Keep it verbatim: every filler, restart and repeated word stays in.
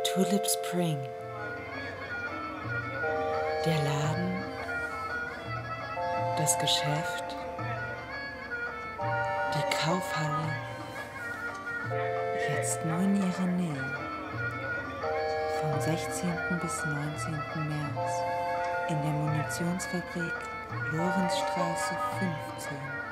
Tulip Spring. Der Laden, das Geschäft, die Kaufhalle, jetzt nur in ihrer Nähe. Vom sechzehnten bis neunzehnten März in der Munitionsfabrik Lorenzstraße fünfzehn.